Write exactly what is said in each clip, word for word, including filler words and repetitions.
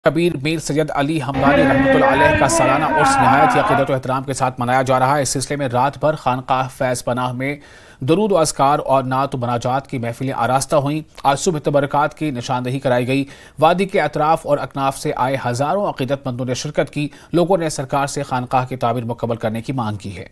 کبیر میر سید علی حمدانی رحمۃ اللہ علیہ کا سالانہ عرس نہایت عقیدت و احترام کے ساتھ منایا جا رہا ہے۔ اس سلسلے میں رات بھر خانقاہ فیض پناہ میں درود و اذکار اور نعت و مناجات کی محفلیں آراستہ ہوئیں۔ آج صبح تبرکات کی نشاندہی کرائی گئی۔ وادی کے اطراف اور اکناف سے آئے ہزاروں عقیدت مندوں نے شرکت کی۔ لوگوں نے سرکار سے خانقاہ کی تعمیر مکمل کرنے کی مانگ کی ہے۔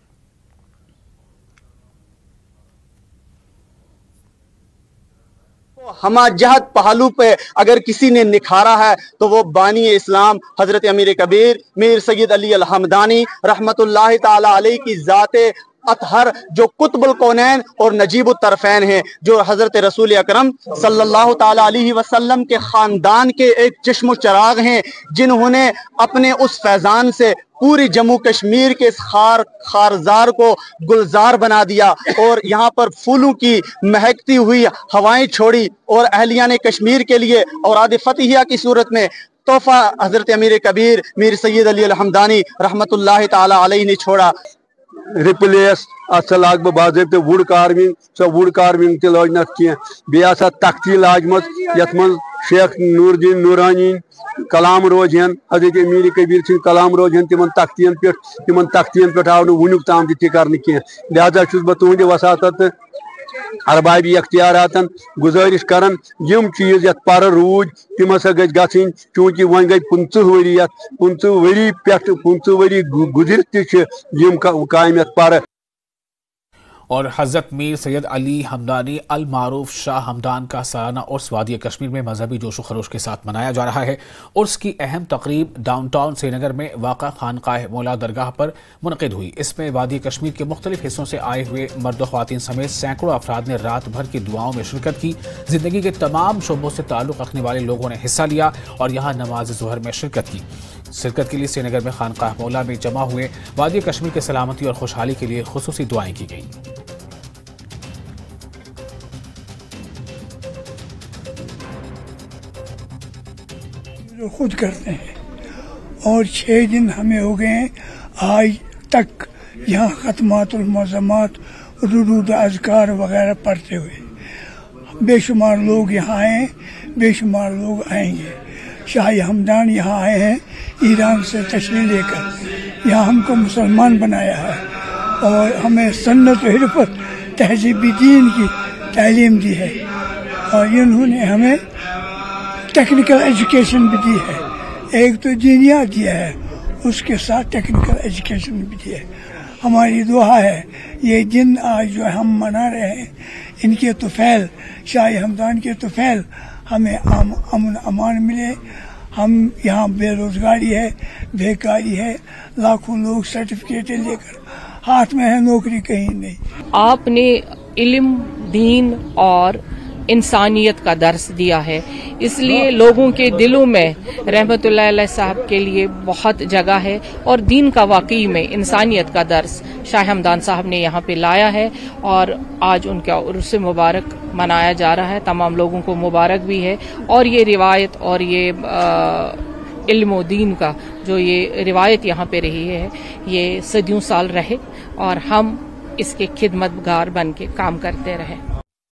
ہما جہت پہلو پہ اگر کسی نے نکھارا ہے تو وہ بانی اسلام حضرت امیر کبیر میر سید علی الحمدانی رحمت اللہ تعالی علیہ کی ذات اطہر، جو قطب الکونین اور نجیب الطرفین ہیں، جو حضرت رسول اکرم صلی اللہ تعالی علیہ وسلم کے خاندان کے ایک چشم و چراغ ہیں، جنہوں نے اپنے اس فیضان سے پوری جموں کشمیر کے خار خارزار کو گلزار بنا دیا اور یہاں پر پھولوں کی مہکتی ہوئی ہوائیں چھوڑی، اور اہلیان کشمیر کے لیے اوراد فتحیہ کی صورت میں تحفہ حضرت امیر کبیر میر سید علی الحمدانی رحمت اللہ تعالی علیہ نے چھوڑا۔ ریپلیس ات لاگ بہ باضابطہ ووڈ کاروِنگ، سو ووڈ کاروِنگ تہ لگ نت کی بیٚیہِ ہسا تختی لاجمژ یتھ منٛز شیخ نور الدین نورانی کلام روز ہن، حضرت امیر کبیر سن کلام روز ہن، تمن تختین پہ تمن تختین پہ آو نہٕ ونیُک تام تہ کرنہٕ کینٛہہ۔ لہذا چھُس بہٕ تُہنٛدِ وساطت تہٕ اربابی اختیاراتن گزارش کران، یم چیز یت پر روٗدۍ تم ہسا گژھِ گژھٕنۍ، چونکہ وۄنۍ گٔے پٕنژٕہ ؤری یتھ پٕنژٕہ ؤری پٮ۪ٹھ پٕنژٕہ ؤری گُزرِتھ تہِ چھِ یم کامہِ یتھ پر۔ اور حضرت میر سید علی حمدانی المعروف شاہ ہمدان کا سالانہ عرس وادی کشمیر میں مذہبی جوش و خروش کے ساتھ منایا جا رہا ہے۔ عرس کی اہم تقریب ڈاؤن ٹاؤن سری نگر میں واقع خانقاہ مولا درگاہ پر منعقد ہوئی۔ اس میں وادی کشمیر کے مختلف حصوں سے آئے ہوئے مرد و خواتین سمیت سینکڑوں افراد نے رات بھر کی دعاؤں میں شرکت کی۔ زندگی کے تمام شعبوں سے تعلق رکھنے والے لوگوں نے حصہ لیا اور یہاں نماز ظہر میں شرکت کی۔ شرکت کے لیے سری نگر میں خانقاہ مولا میں جمع ہوئے وادی کشمیر کے سلامتی اور خوشحالی کے لیے خصوصی دعائیں کی گئیں۔ خود کرتے ہیں اور چھ دن ہمیں ہو گئے ہیں آج تک یہاں ختمات المعظمات درود اذکار وغیرہ پڑھتے ہوئے۔ بے شمار لوگ یہاں آئے ہیں، بے شمار لوگ آئیں گے۔ شاہ ہمدان یہاں آئے ہیں ایران سے تشریف لے کر، یہاں ہم کو مسلمان بنایا ہے اور ہمیں سنت و حرفت تہذیبی دین کی تعلیم دی ہے، اور انہوں نے ہمیں ٹیکنیکل ایجوکیشن بھی دی ہے۔ ایک تو دینیات دیا ہے، اس کے ساتھ ٹیکنیکل ایجوکیشن بھی دی ہے۔ ہماری دعا ہے یہ دن آج جو ہم منا رہے ہیں، ان کے طفیل شاہ ہمدان کے طفیل ہمیں امن امان ملے۔ ہم یہاں بے روزگاری ہے، بیکاری ہے، لاکھوں لوگ سرٹیفکیٹ لے کر ہاتھ میں ہے، نوکری کہیں نہیں۔ آپ نے علم، دین اور انسانیت کا درس دیا ہے، اس لیے لوگوں کے دلوں میں رحمت اللہ علیہ صاحب کے لیے بہت جگہ ہے، اور دین کا واقعی میں انسانیت کا درس شاہ ہمدان صاحب نے یہاں پہ لایا ہے، اور آج ان کا عرس مبارک منایا جا رہا ہے۔ تمام لوگوں کو مبارک بھی ہے، اور یہ روایت اور یہ علم و دین کا جو یہ روایت یہاں پہ رہی ہے، یہ صدیوں سال رہے اور ہم اس کے خدمت گار بن کے کام کرتے رہے۔